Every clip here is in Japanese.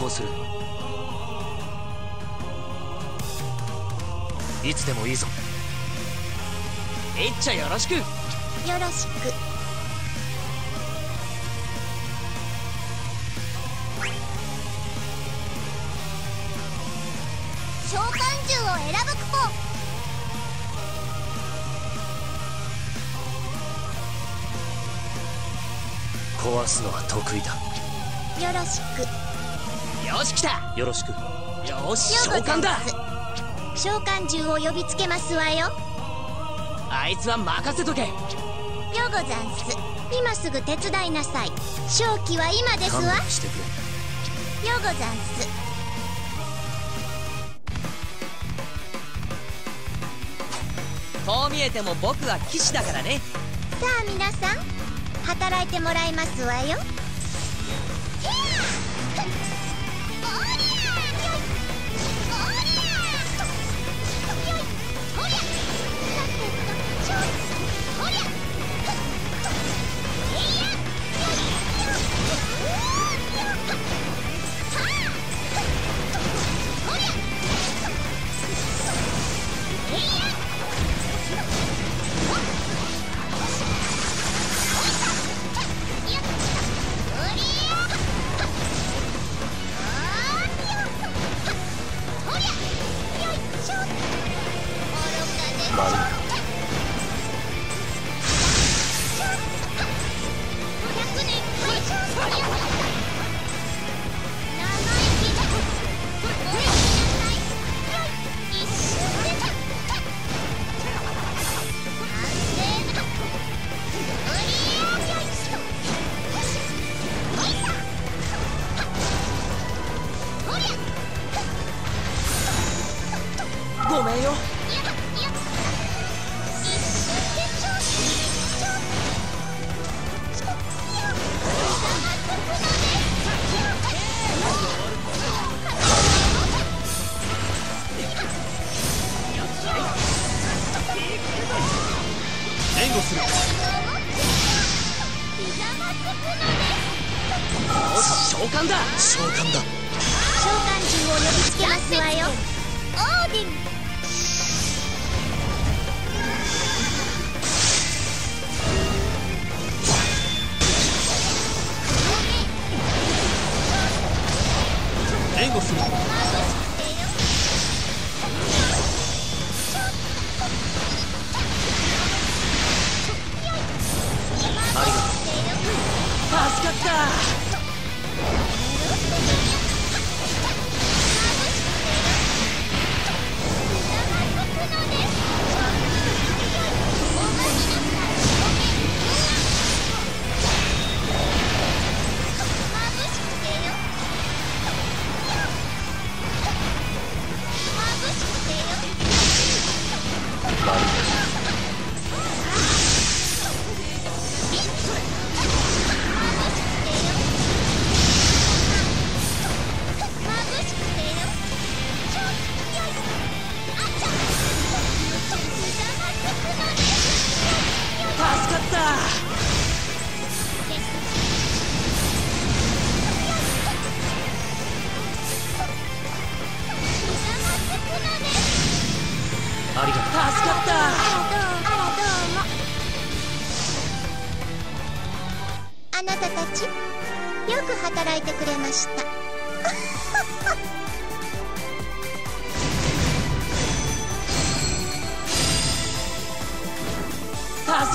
行する。いつでもいいぞ。いっちゃよろしく。 よろしく。召喚獣を選ぶクポ。 壊すのは得意だ。 よろしく。 よし来た。よろしく。よし召喚だ。 召喚獣を呼びつけますわよ。 あいつは任せとけ。 よござんす。今すぐ手伝いなさい。勝機は今ですわ。 勘弁してくれ。 よござんす。 こう見えても僕は騎士だからね。 さあ皆さん、働いてもらいますわよ。 ごめんよ。援護する。よし召喚だ。召喚だ。 召喚獣を呼びつけますわよ。オーディン。 援護する。ありがとう。助かった。ありがとう。助かった。 あなたたちよく働いてくれました。 助かった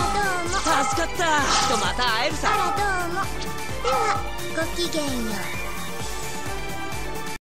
。助かった。きっとまた会えるさ。 あらどうも。ではごきげんよう。